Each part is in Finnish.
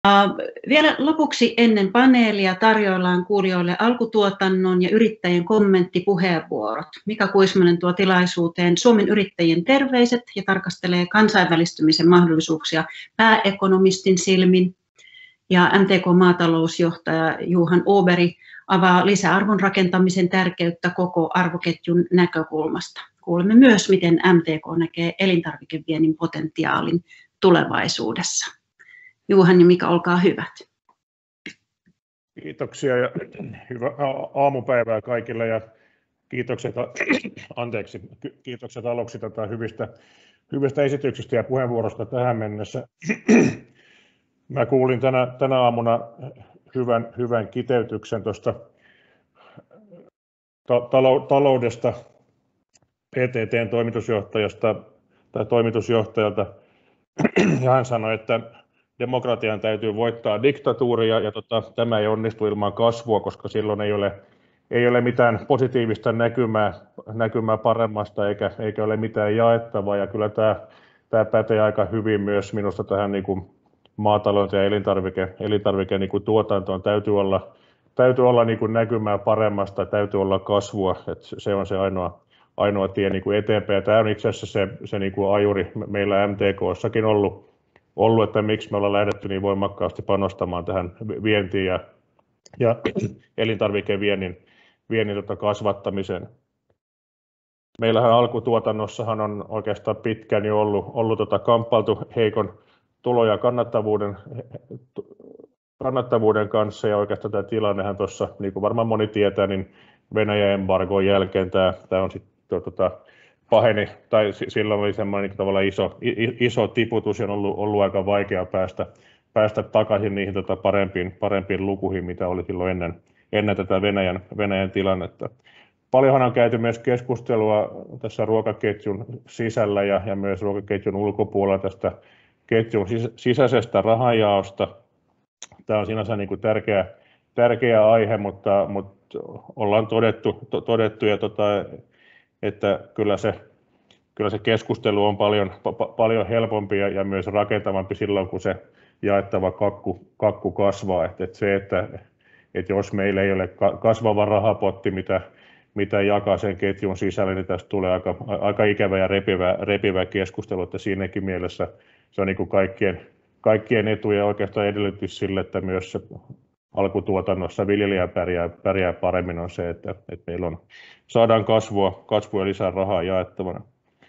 Vielä lopuksi ennen paneelia tarjoillaan kuulijoille alkutuotannon ja yrittäjien kommenttipuheenvuorot. Mika Kuismanen tuo tilaisuuteen Suomen yrittäjien terveiset ja tarkastelee kansainvälistymisen mahdollisuuksia pääekonomistin silmin. Ja MTK-maatalousjohtaja Johan Åberg avaa lisäarvon rakentamisen tärkeyttä koko arvoketjun näkökulmasta. Kuulemme myös, miten MTK näkee elintarvikeviennin potentiaalin tulevaisuudessa. Juhan ja Mika, olkaa hyvät. Kiitoksia ja hyvää aamupäivää kaikille ja kiitokset aluksi hyvistä esityksistä ja puheenvuorosta tähän mennessä. Mä kuulin tänä aamuna hyvän kiteytyksen tuosta taloudesta PTT:n toimitusjohtajalta ja hän sanoi, että demokratian täytyy voittaa diktatuuria ja tämä ei onnistu ilman kasvua, koska silloin ei ole mitään positiivista näkymää paremmasta eikä ole mitään jaettavaa. Ja kyllä tämä pätee aika hyvin myös minusta tähän niin kuin maatalouteen ja elintarvike niin kuin tuotantoon. Täytyy olla niin kuin näkymää paremmasta, täytyy olla kasvua, että se on se ainoa tie niin kuin eteenpäin. Tämä on itse asiassa se niin kuin ajuri meillä MTK:ssakin ollut, että miksi me ollaan lähdetty niin voimakkaasti panostamaan tähän vientiin ja elintarvikeviennin kasvattamiseen. Meillähän alkutuotannossahan on oikeastaan pitkään jo ollut kamppailtu heikon tulo- ja kannattavuuden kanssa, ja oikeastaan tämä tilannehan tuossa, niin kuin varmaan moni tietää, niin Venäjän-embargon jälkeen tämä on sitten paheni, tai silloin oli semmoinen tavallaan iso tiputus ja on ollut aika vaikea päästä takaisin niihin parempiin lukuihin, mitä oli silloin ennen tätä Venäjän tilannetta. Paljonhan on käyty myös keskustelua tässä ruokaketjun sisällä ja myös ruokaketjun ulkopuolella tästä ketjun sisäisestä rahanjaosta. Tämä on sinänsä niin kuin tärkeä aihe, mutta ollaan todettu että kyllä se keskustelu on paljon helpompi ja myös rakentavampi silloin, kun se jaettava kakku kasvaa. Että jos meillä ei ole kasvava rahapotti, mitä jakaa sen ketjun sisälle, niin tästä tulee aika ikävä ja repivä keskustelu. Että siinäkin mielessä se on niin kuin kaikkien etu ja oikeastaan edellytys sille, että myös se alkutuotannossa viljelijä pärjää paremmin on se, että meillä saadaan kasvua ja lisää rahaa jaettavana.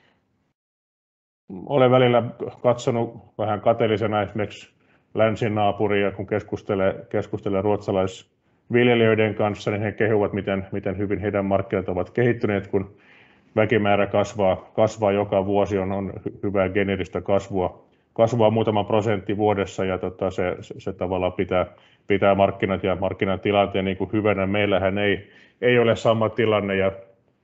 Olen välillä katsonut vähän kateellisena esimerkiksi länsinaapuria, kun keskustelee ruotsalaisviljelijöiden kanssa, niin he kehuvat, miten hyvin heidän markkinat ovat kehittyneet, kun väkimäärä kasvaa joka vuosi, on hyvää geneeristä kasvua muutama prosentti vuodessa, ja se tavallaan pitää markkinat ja markkinatilanteen niin kuin hyvänä. Meillähän ei ole sama tilanne, ja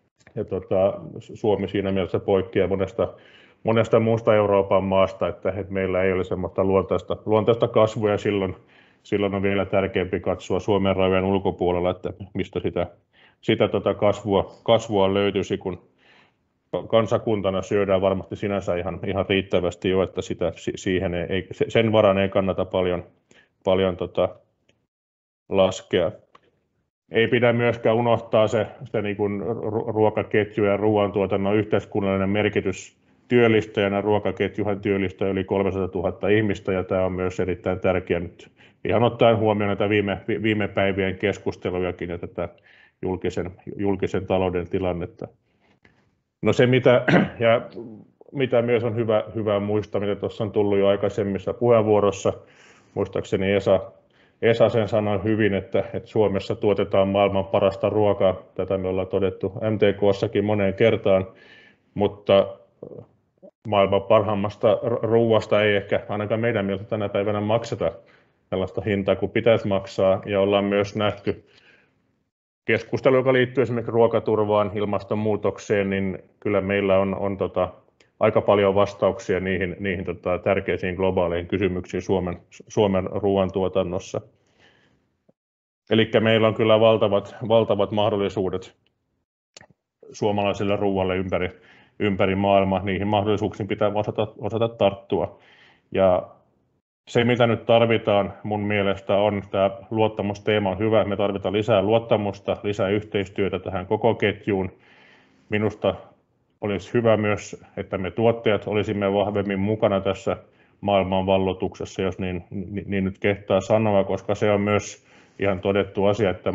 Suomi siinä mielessä poikkeaa monesta muusta Euroopan maasta, että meillä ei ole semmoista luontaista kasvua, ja silloin on vielä tärkeämpi katsoa Suomen rajojen ulkopuolella, että mistä sitä kasvua löytyisi, kun kansakuntana syödään varmasti sinänsä ihan riittävästi jo, että sen varaan ei kannata paljon laskea. Ei pidä myöskään unohtaa se niin kuin ruokaketju ja ruoantuotannon yhteiskunnallinen merkitys työllistäjänä. Ruokaketjuhan työllistää yli 300 000 ihmistä, ja tämä on myös erittäin tärkeä nyt ihan ottaen huomioon näitä viime päivien keskustelujakin ja tätä julkisen talouden tilannetta. No se mitä myös on hyvä muistaa, mitä tuossa on tullut jo aikaisemmissa puheenvuorossa, muistaakseni Esa sen sanoi hyvin, että Suomessa tuotetaan maailman parasta ruokaa. Tätä me ollaan todettu MTK:ssakin moneen kertaan, mutta maailman parhaimmasta ruoasta ei ehkä ainakaan meidän mielestä tänä päivänä makseta tällaista hintaa kuin pitäisi maksaa, ja ollaan myös nähty keskustelu, joka liittyy esimerkiksi ruokaturvaan, ilmastonmuutokseen, niin kyllä meillä on aika paljon vastauksia niihin tärkeisiin globaaleihin kysymyksiin Suomen ruoantuotannossa. Eli meillä on kyllä valtavat mahdollisuudet suomalaiselle ruoalle ympäri maailmaa. Niihin mahdollisuuksiin pitää osata tarttua. Ja Se, mitä nyt tarvitaan mun mielestä on, tämä luottamusteema on hyvä, me tarvitaan lisää luottamusta, lisää yhteistyötä tähän koko ketjuun. Minusta olisi hyvä myös, että me tuottajat olisimme vahvemmin mukana tässä maailmanvalloituksessa, jos niin nyt kehtaa sanoa, koska se on myös ihan todettu asia, että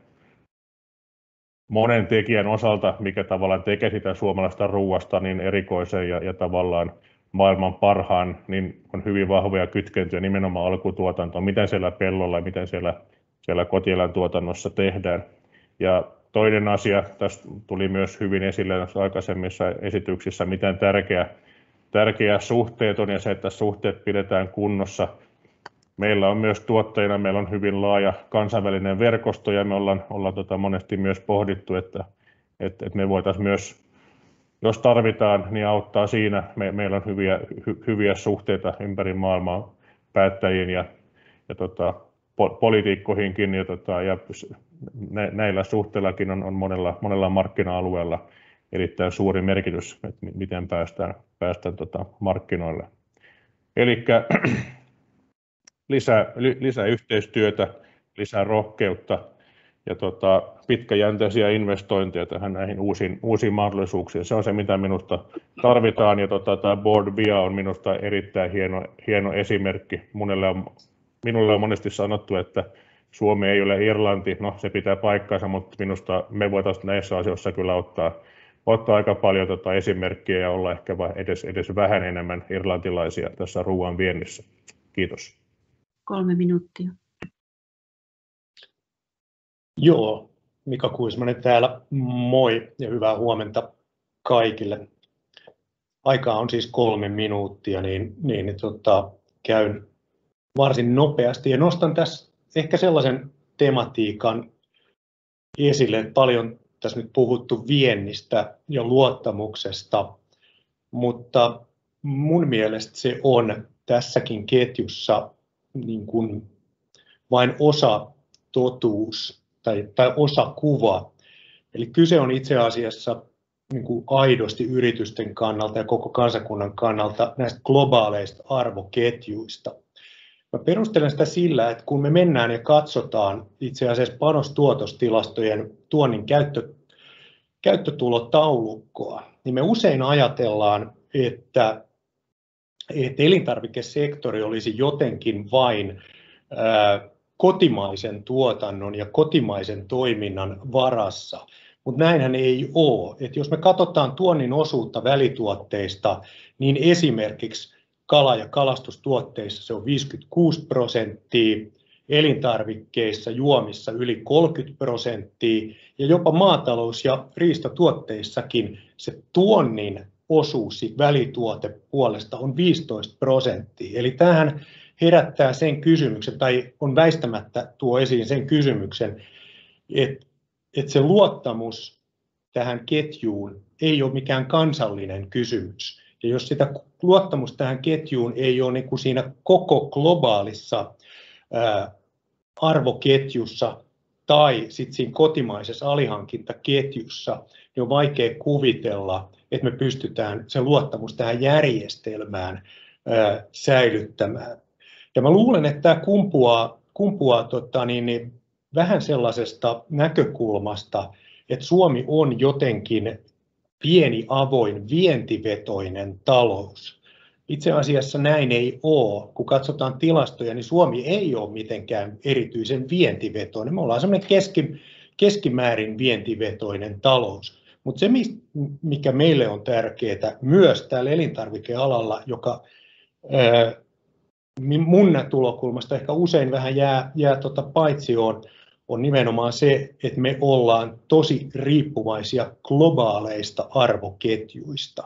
monen tekijän osalta, mikä tavallaan tekee sitä suomalaista ruuasta niin erikoisen ja tavallaan maailman parhaan, niin on hyvin vahvoja kytkentöjä nimenomaan alkutuotantoon, miten siellä pellolla ja miten siellä kotieläintuotannossa tehdään. Ja toinen asia, tässä tuli myös hyvin esille aikaisemmissa esityksissä, miten tärkeä suhteet on ja se, että suhteet pidetään kunnossa. Meillä on myös tuottajina, meillä on hyvin laaja kansainvälinen verkosto ja me ollaan monesti myös pohdittu, että me voitaisiin myös, jos tarvitaan, niin auttaa siinä. Meillä on hyviä suhteita ympäri maailmaa päättäjiin ja poliitikkoihinkin ja näillä suhteillakin on monella markkina-alueella erittäin suuri merkitys, että miten päästään markkinoille. Eli lisää yhteistyötä, lisää rohkeutta ja pitkäjänteisiä investointeja näihin uusiin mahdollisuuksiin. Se on se, mitä minusta tarvitaan ja tämä Board Via on minusta erittäin hieno esimerkki. Minulle on monesti sanottu, että Suomi ei ole Irlanti. No, se pitää paikkansa, mutta minusta me voitaisiin näissä asioissa kyllä ottaa aika paljon esimerkkiä ja olla ehkä edes vähän enemmän irlantilaisia tässä ruoan viennissä. Kiitos. 3 minuuttia. Joo, Mika Kuismanen täällä, moi ja hyvää huomenta kaikille. Aikaa on siis 3 minuuttia, niin käyn varsin nopeasti ja nostan tässä ehkä sellaisen tematiikan esille, että paljon tässä nyt puhuttu viennistä ja luottamuksesta, mutta mun mielestä se on tässäkin ketjussa niin kuin vain osa totuus tai osa kuva. Eli kyse on itse asiassa niin kuin aidosti yritysten kannalta ja koko kansakunnan kannalta näistä globaaleista arvoketjuista. Mä perustelen sitä sillä, että kun me mennään ja katsotaan itse asiassa panostuotostilastojen tuonnin käyttötulotaulukkoa, niin me usein ajatellaan, että elintarvikesektori olisi jotenkin vain kotimaisen tuotannon ja kotimaisen toiminnan varassa, mutta näinhän ei ole. Et jos me katsotaan tuonnin osuutta välituotteista, niin esimerkiksi kala- ja kalastustuotteissa se on 56%, elintarvikkeissa, juomissa yli 30% ja jopa maatalous- ja riistatuotteissakin se tuonnin osuus välituotepuolesta on 15%. Eli tämähän herättää sen kysymyksen, tai on väistämättä tuo esiin sen kysymyksen, että se luottamus tähän ketjuun ei ole mikään kansallinen kysymys. Ja jos sitä luottamusta tähän ketjuun ei ole niin kuin siinä koko globaalissa arvoketjussa tai sitten siinä kotimaisessa alihankintaketjussa, niin on vaikea kuvitella, että me pystytään sen luottamus tähän järjestelmään säilyttämään. Ja mä luulen, että tämä kumpuaa vähän sellaisesta näkökulmasta, että Suomi on jotenkin pieni, avoin, vientivetoinen talous. Itse asiassa näin ei ole. Kun katsotaan tilastoja, niin Suomi ei ole mitenkään erityisen vientivetoinen. Me ollaan sellainen keskimäärin vientivetoinen talous. Mutta se, mikä meille on tärkeää myös täällä elintarvikealalla, joka mun tulokulmasta ehkä usein vähän jää paitsioon, on nimenomaan se, että me ollaan tosi riippuvaisia globaaleista arvoketjuista.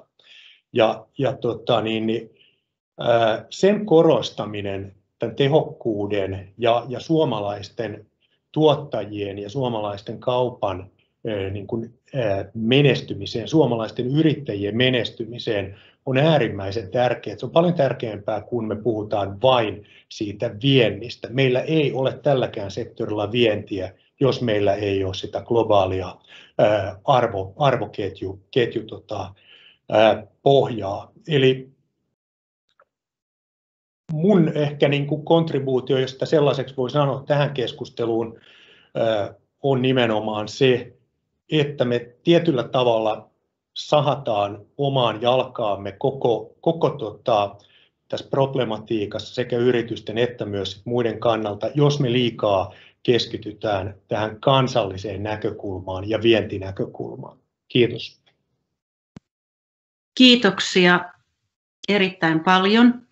Sen korostaminen, tämän tehokkuuden ja suomalaisten tuottajien ja suomalaisten kaupan menestymiseen, suomalaisten yrittäjien menestymiseen on äärimmäisen tärkeää. Se on paljon tärkeämpää, kun me puhutaan vain siitä viennistä. Meillä ei ole tälläkään sektorilla vientiä, jos meillä ei ole sitä globaalia arvoketju pohjaa. Eli mun ehkä niin kuin kontribuutio, josta sellaiseksi voi sanoa tähän keskusteluun, on nimenomaan se, että me tietyllä tavalla sahataan omaan jalkaamme koko tässä problematiikassa sekä yritysten että myös muiden kannalta, jos me liikaa keskitytään tähän kansalliseen näkökulmaan ja vientinäkökulmaan. Kiitos. Kiitoksia erittäin paljon.